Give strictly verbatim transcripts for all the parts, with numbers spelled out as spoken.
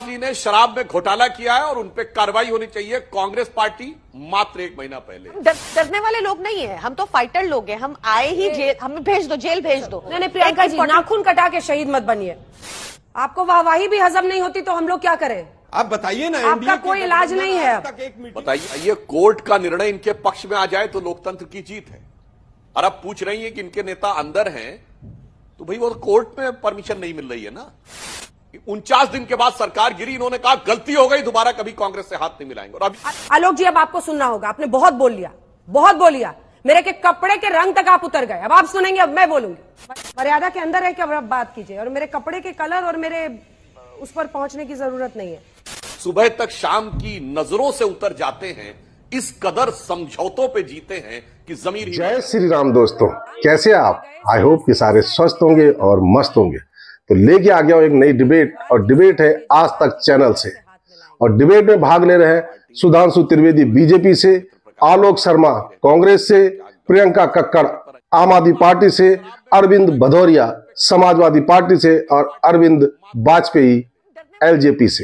जी ने शराब में घोटाला किया है और उन पे कार्रवाई होनी चाहिए। कांग्रेस पार्टी मात्र एक महीना पहले डर, डरने वाले लोग नहीं है, हम तो फाइटर लोग हैं। हम आए ही जेल, हमें भेज दो, जेल भेज दो। नहीं नहीं प्रियंका जी, नाखून कटा के शहीद मत बनिए। आपको वाहवाही भी हजम नहीं होती तो हम लोग क्या करें? आप बताइए ना, आपका कोई इलाज नहीं है। बताइए, ये कोर्ट का निर्णय इनके पक्ष में आ जाए तो लोकतंत्र की जीत है। और अब पूछ रही है कि इनके नेता अंदर हैं, तो भाई वो कोर्ट में परमिशन नहीं मिल रही है ना। उनचास दिन के बाद सरकार गिरी, इन्होंने कहा गलती हो गई, दोबारा कभी कांग्रेस से हाथ नहीं मिलाएंगे। और अभी आलोक जी, अब आपको सुनना होगा, आपने बहुत बोल लिया, बहुत बोल लिया। मेरे के कपड़े के रंग तक आप उतर गए, अब आप सुनेंगे, अब मैं बोलूंगी। मर्यादा के अंदर है कि अब आप बात कीजिए, और मेरे कपड़े के कलर और मेरे उस पर पहुंचने की जरूरत नहीं है। सुबह तक शाम की नजरों से उतर जाते हैं, इस कदर समझौतों पे जीते हैं कि जमीर ही। जय श्री राम दोस्तों, कैसे आप? आई होप कि सारे स्वस्थ होंगे और मस्त होंगे। तो लेके आ गया हूं एक नई डिबेट, और डिबेट है आज तक चैनल से। और डिबेट में भाग ले रहे हैं सुधांशु त्रिवेदी बीजेपी से, आलोक शर्मा कांग्रेस से, प्रियंका कक्कड़ आम आदमी पार्टी से, अरविंद भदौरिया समाजवादी पार्टी से और अरविंद वाजपेयी एलजेपी से।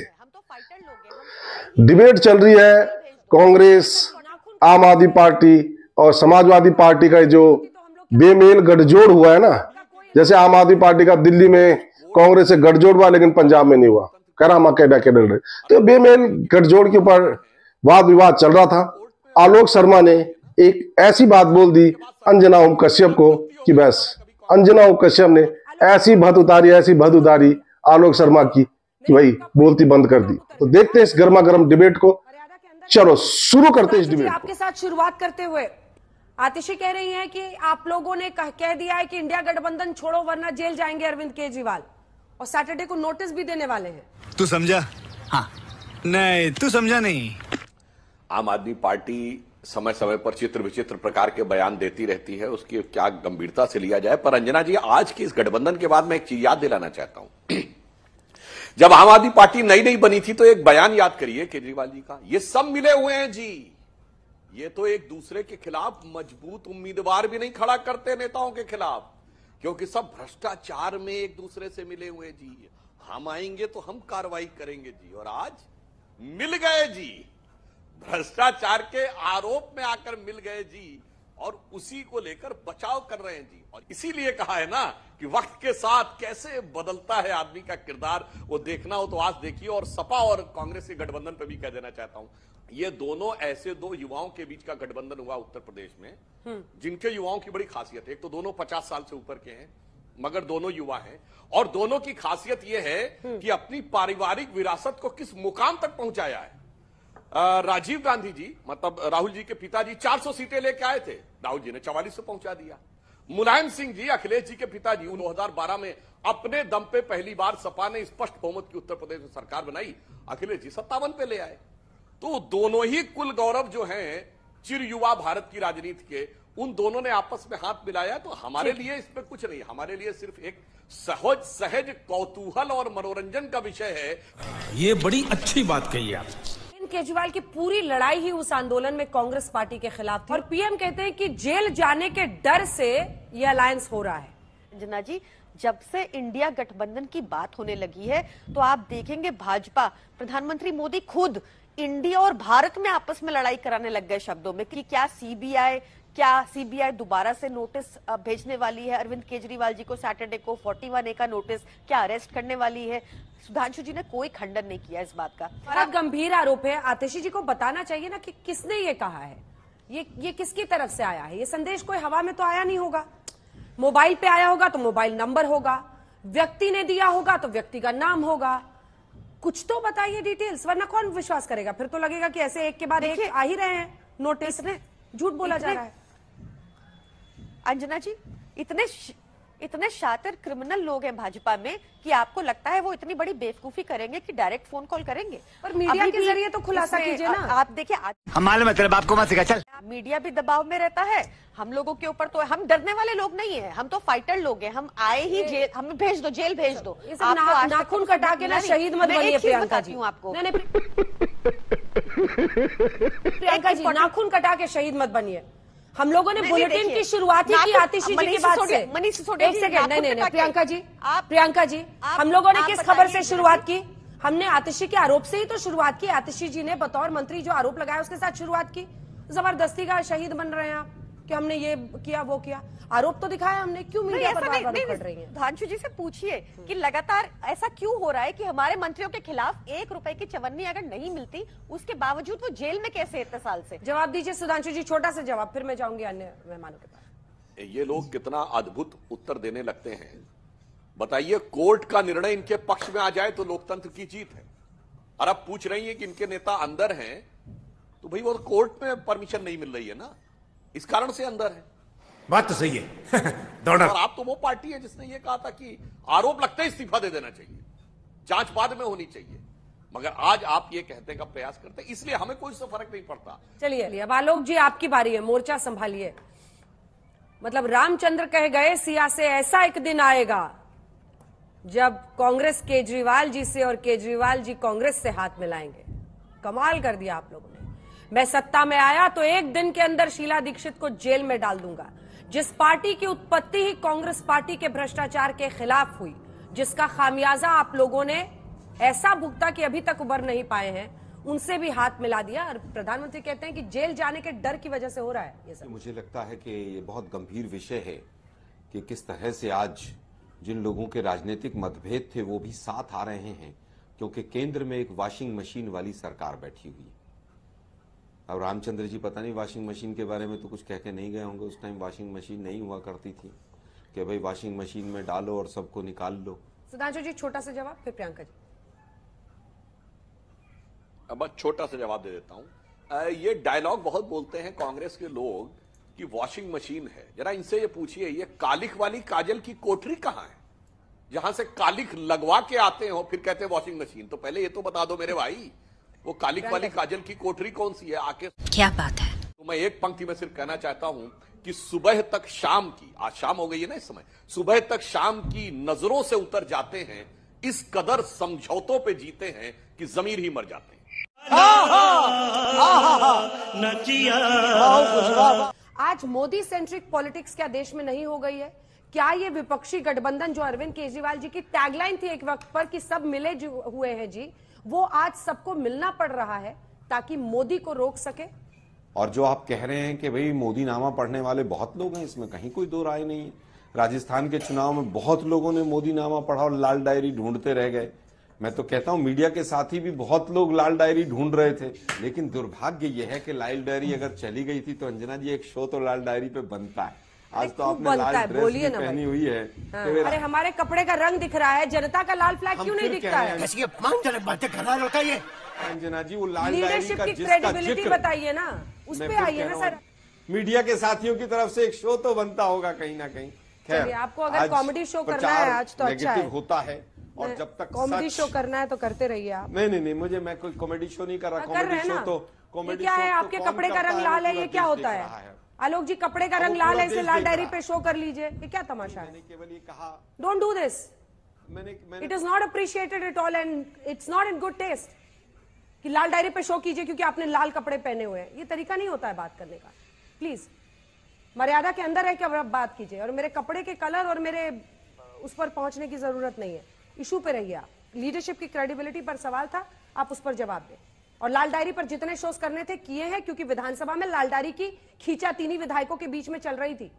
डिबेट चल रही है कांग्रेस, आम आदमी पार्टी और समाजवादी पार्टी का जो बेमेल गठजोड़ हुआ है ना। जैसे आम आदमी पार्टी का दिल्ली में कांग्रेस से गठजोड़ हुआ, लेकिन पंजाब में नहीं हुआ, करामा कैडा कैडल रहे। तो बेमेल गठजोड़ के ऊपर वाद विवाद चल रहा था। आलोक शर्मा ने एक ऐसी बात बोल दी अंजना ओम कश्यप को कि बस अंजना ओम कश्यप ने ऐसी भद उतारी ऐसी भद उतारी आलोक शर्मा की कि भाई बोलती बंद कर दी। तो देखते हैं इस गर्मा गर्म डिबेट को। चलो शुरू करते हैं इस डिबेट। आपके साथ शुरुआत करते हुए आतिशी कह रही हैं कि आप लोगों ने कह, कह दिया है कि इंडिया गठबंधन छोड़ो वरना जेल जाएंगे अरविंद केजरीवाल, और सैटरडे को नोटिस भी देने वाले हैं। तू समझा? हाँ। नहीं, तू समझा नहीं। आम आदमी पार्टी समय समय पर चित्र विचित्र प्रकार के बयान देती रहती है, उसकी क्या गंभीरता से लिया जाए। पर अंजना जी, आज की इस गठबंधन के बाद मैं एक चीज याद दिलाना चाहता हूं। जब आम आदमी पार्टी नई नई बनी थी तो एक बयान याद करिए केजरीवाल जी का, ये सब मिले हुए हैं जी, ये तो एक दूसरे के खिलाफ मजबूत उम्मीदवार भी नहीं खड़ा करते नेताओं के खिलाफ, क्योंकि सब भ्रष्टाचार में एक दूसरे से मिले हुए जी। हम आएंगे तो हम कार्रवाई करेंगे जी, और आज मिल गए जी, भ्रष्टाचार के आरोप में आकर मिल गए जी, और उसी को लेकर बचाव कर रहे हैं जी। और इसीलिए कहा है ना कि वक्त के साथ कैसे बदलता है आदमी का किरदार, वो देखना हो तो आज देखिए। और सपा और कांग्रेस के गठबंधन पर भी कह देना चाहता हूं, ये दोनों ऐसे दो युवाओं के बीच का गठबंधन हुआ उत्तर प्रदेश में, जिनके युवाओं की बड़ी खासियत है। एक तो दोनों पचास साल से ऊपर के हैं, मगर दोनों युवा हैं, और दोनों की खासियत यह है कि अपनी पारिवारिक विरासत को किस मुकाम तक पहुंचाया है। राजीव गांधी जी, मतलब राहुल जी के पिताजी, चार सौ सीटें लेके आए थे, राहुल जी ने चवालीस से पहुंचा दिया। मुलायम सिंह जी, अखिलेश जी के पिताजी, दो हजार बारह में अपने दम पे पहली बार सपा ने स्पष्ट बहुमत की उत्तर प्रदेश में सरकार बनाई, अखिलेश जी सत्तावन पे ले आए। तो दोनों ही कुल गौरव जो हैं चिर युवा भारत की राजनीति के, उन दोनों ने आपस में हाथ मिलाया। तो हमारे लिए इसमें कुछ नहीं, हमारे लिए सिर्फ एक सहज सहज कौतूहल और मनोरंजन का विषय है। ये बड़ी अच्छी बात कही आप। केजरीवाल की पूरी लड़ाई ही उस आंदोलन में कांग्रेस पार्टी के खिलाफ थी, और पीएम कहते हैं कि जेल जाने के डर से यह अलायंस हो रहा है। अंजना जी, जब से इंडिया गठबंधन की बात होने लगी है तो आप देखेंगे भाजपा, प्रधानमंत्री मोदी खुद इंडिया और भारत में आपस में लड़ाई कराने लग गए शब्दों में कि क्या सीबीआई क्या सीबीआई दोबारा से नोटिस भेजने वाली है अरविंद केजरीवाल जी को, सैटरडे को इकतालीस ए का नोटिस, क्या अरेस्ट करने वाली है। सुधांशु जी ने कोई खंडन नहीं किया इस बात का। बहुत गंभीर आरोप है। आतिशी जी को बताना चाहिए ना कि किसने ये कहा है, ये ये किसकी तरफ से आया है। ये संदेश कोई हवा में तो आया नहीं होगा, मोबाइल पे आया होगा तो मोबाइल नंबर होगा, व्यक्ति ने दिया होगा तो व्यक्ति का नाम होगा। कुछ तो बताइए डिटेल्स, वरना कौन विश्वास करेगा। फिर तो लगेगा कि ऐसे एक के बाद एक आ ही रहे हैं नोटिस, झूठ बोला जा रहा है। अंजना जी, इतने इतने शातिर क्रिमिनल लोग हैं भाजपा में कि आपको लगता है वो इतनी बड़ी बेवकूफी करेंगे कि डायरेक्ट फोन कॉल करेंगे? पर मीडिया के जरिए तो खुलासा कीजिए ना। आप देखिए, हम मालूम है तेरे बाप को मत सिखा, चल। मीडिया भी दबाव में रहता है हम लोगों के ऊपर, तो हम डरने वाले लोग नहीं है, हम तो फाइटर लोग हैं। हम आए ही जेल, हमें भेज दो, जेल भेज दो। आप नाखून कटा के ना शहीद मत बनिए प्रियंका जी। आपको प्रियंका जी, नाखून कटा के शहीद मत बनिए। हम लोगों ने बुलेटिन की शुरुआत ही की आतिशी जी की बात से। एक सेकंड, नहीं नहीं नहीं प्रियंका जी, प्रियंका जी, हम लोगों ने किस खबर से शुरुआत की? हमने आतिशी के आरोप से ही तो शुरुआत की। आतिशी जी ने बतौर मंत्री जो आरोप लगाया उसके साथ शुरुआत की। जबरदस्ती का शहीद बन रहे हैं आप कि हमने ये किया वो किया। आरोप तो दिखाया हमने, क्यों मीडिया पर बार बार पड़ रही है? धांशु जी से पूछिए कि लगातार ऐसा क्यों हो रहा है कि हमारे मंत्रियों के खिलाफ एक रुपए की चवन्नी अगर नहीं मिलती, उसके बावजूद वो जेल में कैसे इतने साल से? जवाब दीजिए सुधांशु जी, छोटा सा जवाब, फिर मैं जाऊंगी अन्य मेहमानों के पास। ये लोग कितना अद्भुत उत्तर देने लगते हैं। बताइए, कोर्ट का निर्णय इनके पक्ष में आ जाए तो लोकतंत्र की जीत है। और अब पूछ रही है कि इनके नेता अंदर हैं, तो भाई वो कोर्ट में परमिशन नहीं मिल रही है ना, इस कारण से अंदर है। बात तो सही है। और आप तो वो पार्टी है जिसने ये कहा था कि आरोप लगते ही इस्तीफा दे देना चाहिए, जांच बाद में होनी चाहिए, मगर आज आप ये कहने का प्रयास करते हैं, इसलिए हमें कोई इससे फर्क नहीं पड़ता। चलिए अब आलोक जी आपकी बारी है, मोर्चा संभालिए। मतलब रामचंद्र कह गए सिया से ऐसा एक दिन आएगा जब कांग्रेस केजरीवाल जी से और केजरीवाल जी कांग्रेस से हाथ मिलाएंगे। कमाल कर दिया आप लोगों ने। मैं सत्ता में आया तो एक दिन के अंदर शीला दीक्षित को जेल में डाल दूंगा। जिस पार्टी की उत्पत्ति ही कांग्रेस पार्टी के भ्रष्टाचार के खिलाफ हुई, जिसका खामियाजा आप लोगों ने ऐसा भुगता कि अभी तक उबर नहीं पाए हैं, उनसे भी हाथ मिला दिया। और प्रधानमंत्री कहते हैं कि जेल जाने के डर की वजह से हो रहा है ये सब। मुझे लगता है कि ये बहुत गंभीर विषय है कि किस तरह से आज जिन लोगों के राजनीतिक मतभेद थे वो भी साथ आ रहे हैं, क्योंकि केंद्र में एक वॉशिंग मशीन वाली सरकार बैठी हुई है। अब रामचंद्र जी पता नहीं वॉशिंग मशीन के बारे में तो कुछ कह के नहीं गए होंगे। उस टाइम वॉशिंग मशीन नहीं हुआ करती थी कि भाई वॉशिंग मशीन में डालो और सबको निकाल लो। सुधांशु जी छोटा सा जवाब, फिर प्रियंका जी। अब छोटा सा जवाब दे देता हूं। ये डायलॉग बहुत बोलते हैं कांग्रेस के लोग कि वॉशिंग मशीन है। जरा इनसे ये पूछिए, ये कालिख वाली काजल की कोठरी कहां है जहां से कालिख लगवा के आते हो फिर कहते हैं वॉशिंग मशीन? तो पहले ये तो बता दो मेरे भाई, वो कालिख वाली काजल की कोठरी कौन सी है? आके क्या बात है। तो मैं एक पंक्ति में सिर्फ कहना चाहता हूं कि सुबह तक शाम की, आज शाम हो गई है ना इस समय, सुबह तक शाम की नजरों से उतर जाते हैं, इस कदर समझौतों पे जीते हैं कि जमीर ही मर जाते हैं। आज मोदी सेंट्रिक पॉलिटिक्स क्या देश में नहीं हो गई है? क्या ये विपक्षी गठबंधन जो अरविंद केजरीवाल जी की टैगलाइन थी एक वक्त पर कि सब मिले हुए हैं जी, वो आज सबको मिलना पड़ रहा है ताकि मोदी को रोक सके? और जो आप कह रहे हैं कि भाई मोदी नामा पढ़ने वाले बहुत लोग हैं, इसमें कहीं कोई दो राय नहीं है। राजस्थान के चुनाव में बहुत लोगों ने मोदी नामा पढ़ा और लाल डायरी ढूंढते रह गए। मैं तो कहता हूं मीडिया के साथी भी बहुत लोग लाल डायरी ढूंढ रहे थे, लेकिन दुर्भाग्य यह है कि लाल डायरी अगर चली गई थी तो अंजना जी एक शो तो लाल डायरी पे बनता है। आज तो आपने लाल ड्रेस भी पहनी हुई है। हाँ। अरे हमारे कपड़े का रंग दिख रहा है, जनता का लाल फ्लैग क्यों नहीं दिखता है? ऐसी अपमानजनक बातें कर रहा है लड़का ये। अंजना जी वो लाल डायरी लीडरशिप का की जिसका क्रेडिबिलिटी जिक्र बताइए ना, उस पे आइए ना सर। मीडिया के साथियों की तरफ से एक शो तो बनता होगा कहीं ना कहीं। खैर, आपको अगर कॉमेडी शो करना है आज तो अच्छा है, होता है। और जब तक कॉमेडी शो करना है तो करते रहिए आप। नहीं नहीं नहीं, मुझे मैं कोई कॉमेडी शो नहीं कर रहा। कॉमेडी शो तो कॉमेडी क्या है? आपके कपड़े का रंग लाल है, ये क्या होता है? आलोक जी कपड़े का रंग लाल है, इसे लाल डायरी पे शो कर लीजिए, ये क्या तमाशा है? केवल ये कहा, डोंट डू दिस, मैंने it is not appreciated at all and it's not in good taste कि लाल डायरी पे शो कीजिए क्योंकि आपने लाल कपड़े पहने हुए हैं। ये तरीका नहीं होता है बात करने का। प्लीज मर्यादा के अंदर है कि अब बात कीजिए। और मेरे कपड़े के कलर और मेरे उस पर पहुंचने की जरूरत नहीं है। इशू पे रहिए आप। लीडरशिप की क्रेडिबिलिटी पर सवाल था, आप उस पर जवाब दें। और लाल डायरी पर जितने शोज करने थे किए हैं, क्योंकि विधानसभा में लाल डायरी की खींचातानी विधायकों के बीच में चल रही थी।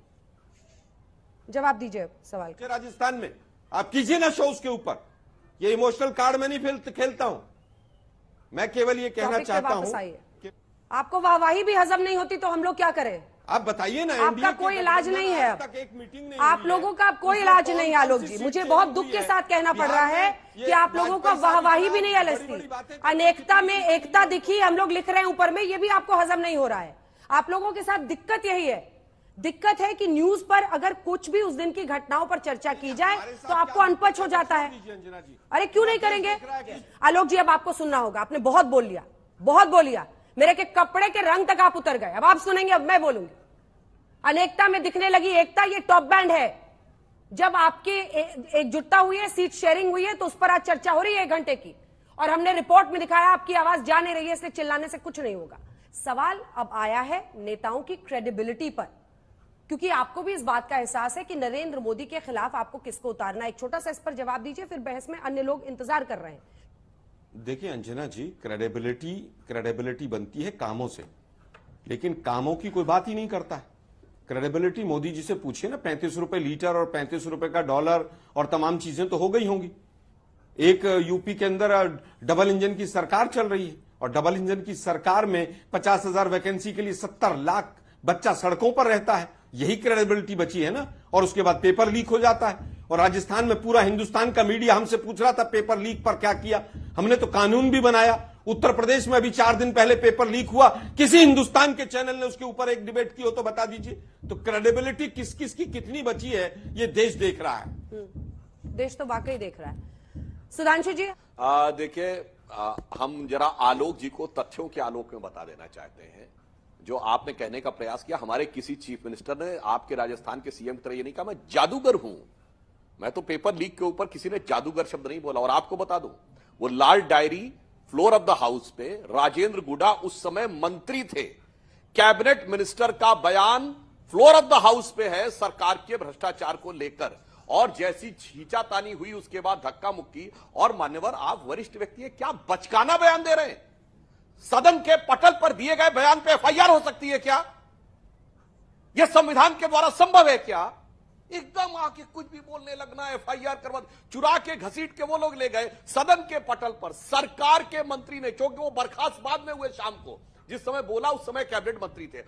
जवाब दीजिए सवाल का। राजस्थान में आप कीजिए ना शो उसके ऊपर। ये इमोशनल कार्ड में नहीं खेलता हूं मैं, केवल ये कहना चाहता हूं। आपको वाहवाही भी हजम नहीं होती तो हम लोग क्या करें? आप बताइए ना। आपका कोई इलाज नहीं है, तक एक मीटिंग नहीं आप लोगों का कोई इलाज नहीं है आलोक जी। मुझे बहुत दुख के साथ कहना पड़ रहा है कि आप लोगों का वाहवाही भी नहीं है अलसती। अनेकता में एकता दिखी, हम लोग लिख रहे हैं ऊपर में, ये भी आपको हजम नहीं हो रहा है। आप लोगों के साथ दिक्कत यही है। दिक्कत है कि न्यूज पर अगर कुछ भी उस दिन की घटनाओं पर चर्चा की जाए तो आपको अनपच हो जाता है। अरे क्यों नहीं करेंगे आलोक जी? अब आपको सुनना होगा, आपने बहुत बोल लिया, बहुत बोल लिया। मेरे के कपड़े के रंग तक आप उतर गए। अब आप सुनेंगे, अब मैं बोलूंगी। अनेकता में दिखने लगी एकता, ये टॉप बैंड है। जब आपकी एकजुटता हुई है, सीट शेयरिंग हुई है, तो उस पर आज चर्चा हो रही है एक घंटे की। और हमने रिपोर्ट में दिखाया आपकी आवाज जा नहीं रही है, इसलिए चिल्लाने से कुछ नहीं होगा। सवाल अब आया है नेताओं की क्रेडिबिलिटी पर, क्योंकि आपको भी इस बात का एहसास है कि नरेंद्र मोदी के खिलाफ आपको किसको उतारना है। एक छोटा सा इस पर जवाब दीजिए, फिर बहस में अन्य लोग इंतजार कर रहे हैं। देखिए अंजना जी, क्रेडिबिलिटी क्रेडिबिलिटी बनती है कामों से, लेकिन कामों की कोई बात ही नहीं करता है। क्रेडिबिलिटी मोदी जी से पूछिए ना, पैंतीस रुपए लीटर और पैंतीस रुपए का डॉलर और तमाम चीजें तो हो गई होंगी। एक यूपी के अंदर डबल इंजन की सरकार चल रही है और डबल इंजन की सरकार में पचास हजार वैकेंसी के लिए सत्तर लाख बच्चा सड़कों पर रहता है। यही क्रेडिबिलिटी बची है ना। और उसके बाद पेपर लीक हो जाता है और राजस्थान में पूरा हिंदुस्तान का मीडिया हमसे पूछ रहा था पेपर लीक पर क्या किया। हमने तो कानून भी बनाया। उत्तर प्रदेश में अभी चार दिन पहले पेपर लीक हुआ, किसी हिंदुस्तान के चैनल ने उसके ऊपर एक डिबेट की हो तो बता दीजिए। तो क्रेडिबिलिटी किस किस की कितनी बची है ये देश देख रहा है। देश तो वाकई देख रहा है। सुधांशु जी, देखिए, हम जरा आलोक जी को तथ्यों के आलोक में बता देना चाहते हैं। जो आपने कहने का प्रयास किया, हमारे किसी चीफ मिनिस्टर ने आपके राजस्थान के सीएम की तरह ये नहीं कहा मैं जादूगर हूं। मैं तो पेपर लीक के ऊपर किसी ने जादूगर शब्द नहीं बोला। और आपको बता दूं, वो लाल diary floor of the house पे राजेंद्र गुडा उस समय मंत्री थे, कैबिनेट मिनिस्टर का बयान फ्लोर ऑफ द हाउस पे है सरकार के भ्रष्टाचार को लेकर। और जैसी छींचातानी हुई उसके बाद धक्का मुक्की। और मान्यवर, आप वरिष्ठ व्यक्ति है, क्या बचकाना बयान दे रहे हैं? सदन के पटल पर दिए गए बयान पे एफआईआर हो सकती है क्या? यह संविधान के द्वारा संभव है क्या? एकदम आके कुछ भी बोलने लगना, एफआईआर करवा, चुरा के घसीट के वो लोग ले गए सदन के पटल पर सरकार के मंत्री ने, क्योंकि वो बर्खास्त बाद में हुए शाम को। जिस समय बोला उस समय कैबिनेट मंत्री थे।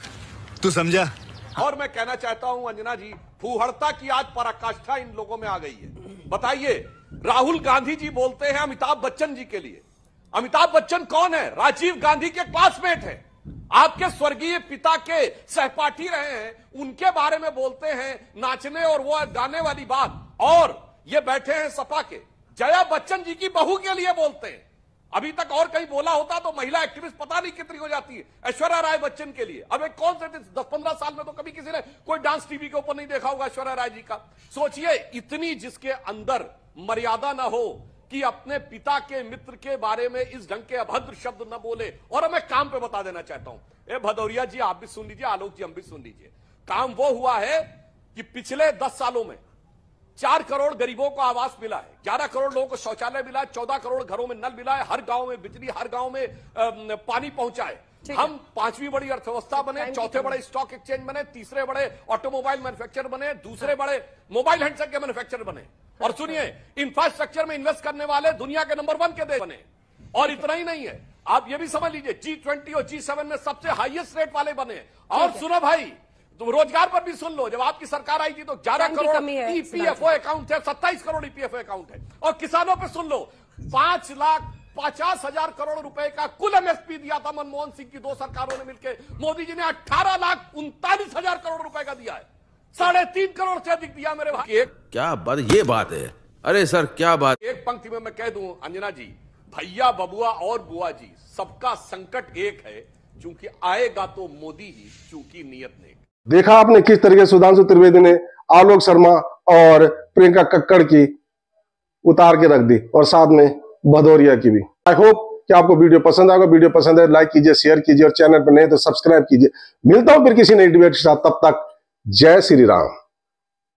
तू समझा? और मैं कहना चाहता हूं अंजना जी, फूहड़ता की आज पराकाष्ठा इन लोगों में आ गई है। बताइए, राहुल गांधी जी बोलते हैं अमिताभ बच्चन जी के लिए। अमिताभ बच्चन कौन है? राजीव गांधी के क्लासमेट है, आपके स्वर्गीय पिता के सहपाठी रहे हैं। उनके बारे में बोलते हैं नाचने और वो गाने वाली बात। और ये बैठे हैं सपा के जया बच्चन जी की बहू के लिए बोलते हैं। अभी तक और कहीं बोला होता तो महिला एक्टिविस्ट पता नहीं कितनी हो जाती है। ऐश्वर्या राय बच्चन के लिए अब एक कौन से दस पंद्रह साल में तो कभी किसी ने कोई डांस टीवी के ऊपर नहीं देखा होगा ऐश्वर्या राय जी का। सोचिए, इतनी जिसके अंदर मर्यादा ना हो कि अपने पिता के मित्र के बारे में इस ढंग के अभद्र शब्द न बोले। और मैं काम पे बता देना चाहता हूं, ए भदौरिया जी आप भी सुन लीजिए, आलोक जी हम भी सुन लीजिए। काम वो हुआ है कि पिछले दस सालों में चार करोड़ गरीबों को आवास मिला है, ग्यारह करोड़ लोगों को शौचालय मिला है, चौदह करोड़ घरों में नल मिला है, हर गांव में बिजली, हर गांव में आ, पानी पहुंचा है। हम पांचवी बड़ी अर्थव्यवस्था बने, चौथे बड़े स्टॉक एक्सचेंज बने, तीसरे बड़े ऑटोमोबाइल मैन्युफैक्चरर बने, दूसरे बड़े मोबाइल हैंडसेट के मैन्युफैक्चरर बने। और सुनिए, इंफ्रास्ट्रक्चर में इन्वेस्ट करने वाले दुनिया के नंबर वन के देश बने। और इतना ही नहीं है, आप ये भी समझ लीजिए, जी ट्वेंटी और जी सेवन में सबसे हाईएस्ट रेट वाले बने। और सुनो भाई, तो रोजगार पर भी सुन लो, जब आपकी सरकार आई थी तो ग्यारह करोड़ ईपीएफओ अकाउंट थे, सत्ताईस करोड़ ईपीएफओ अकाउंट है। और किसानों पे सुन लो, पांच लाख पचास हजार करोड़ रुपए का कुल एमएसपी दिया था मनमोहन सिंह की दो सरकारों ने मिलकर। मोदी जी ने अठारह लाख उनतालीस हजार करोड़ रुपए का दिया है, साढ़े तीन करोड़ से अधिक दिया मेरे भाई। एक क्या बात, ये बात है? अरे सर क्या बात। एक पंक्ति में मैं कह दूं अंजना जी, भैया बबुआ और बुआ जी, सबका संकट एक है, क्योंकि आएगा तो मोदी ही, चूंकि नियत ने। देखा आपने किस तरीके से सुधांशु त्रिवेदी ने आलोक शर्मा और प्रियंका कक्कड़ की उतार के रख दी, और साथ में भदौरिया की भी। आई होप कि आपको वीडियो पसंद आएगा। वीडियो पसंद है लाइक कीजिए, शेयर कीजिए, और चैनल पर नहीं तो सब्सक्राइब कीजिए। मिलता हूं फिर किसी नई डिबेट के साथ, तब तक जय श्री राम।